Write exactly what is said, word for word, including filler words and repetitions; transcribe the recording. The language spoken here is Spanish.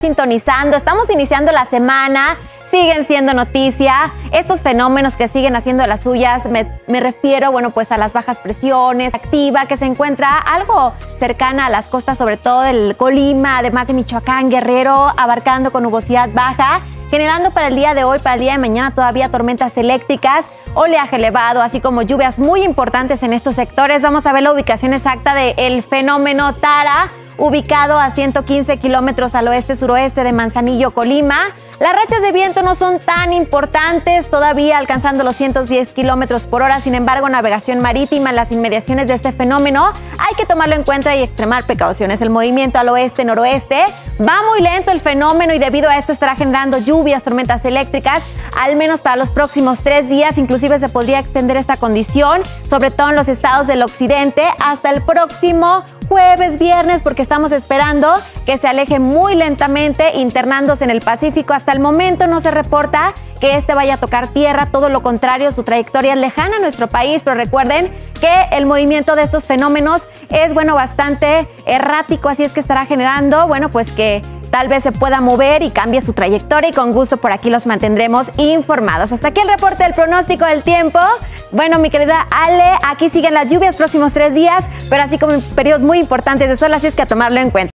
Sintonizando, estamos iniciando la semana, siguen siendo noticia estos fenómenos que siguen haciendo las suyas. Me, me refiero, bueno, pues a las bajas presiones, activa, que se encuentra algo cercana a las costas, sobre todo del Colima, además de Michoacán, Guerrero, abarcando con nubosidad baja, generando para el día de hoy, para el día de mañana todavía tormentas eléctricas, oleaje elevado, así como lluvias muy importantes en estos sectores. Vamos a ver la ubicación exacta del fenómeno Tara, ubicado a ciento quince kilómetros al oeste-suroeste de Manzanillo, Colima. Las rachas de viento no son tan importantes, todavía alcanzando los ciento diez kilómetros por hora. Sin embargo, navegación marítima en las inmediaciones de este fenómeno hay que tomarlo en cuenta y extremar precauciones. El movimiento al oeste-noroeste va muy lento el fenómeno y debido a esto estará generando lluvias, tormentas eléctricas, al menos para los próximos tres días. Inclusive se podría extender esta condición, sobre todo en los estados del occidente, hasta el próximo jueves, viernes, porque estamos esperando que se aleje muy lentamente, internándose en el Pacífico. Hasta el momento no se reporta que este vaya a tocar tierra, todo lo contrario, su trayectoria es lejana a nuestro país, pero recuerden que el movimiento de estos fenómenos es, bueno, bastante errático, así es que estará generando, bueno, pues que tal vez se pueda mover y cambie su trayectoria, y con gusto por aquí los mantendremos informados. Hasta aquí el reporte del pronóstico del tiempo. Bueno, mi querida Ale, aquí siguen las lluvias próximos tres días, pero así como en periodos muy importantes de sol, así es que a tomarlo en cuenta.